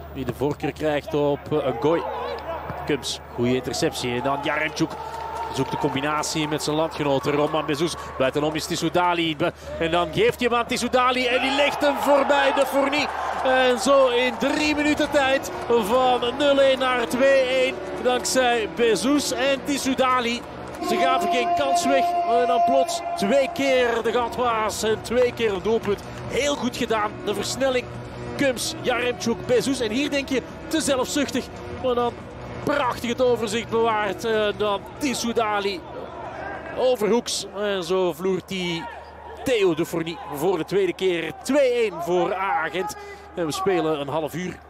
die de voorkeur krijgt op een gooi. Kums, goede interceptie. En dan Jaremchuk zoekt de combinatie met zijn landgenoten Roman Bezous. Buitenom is Tissoudali. En dan geeft hij hem aan Tissoudali en die legt hem voorbij de Fournie. En zo in 3 minuten tijd van 0-1 naar 2-1. Dankzij Bezous en Tissoudali. Ze gaven geen kans weg. En dan plots 2 keer de gatwaas en 2 keer een doelpunt. Heel goed gedaan. De versnelling. Kums, Jaremchuk, Bezous. En hier denk je te zelfzuchtig. Maar dan prachtig het overzicht bewaard. Dan Tissoudali overhoeks. En zo vloert hij Theo de Fournie voor de tweede keer. 2-1 voor A-agent. En we spelen een half uur.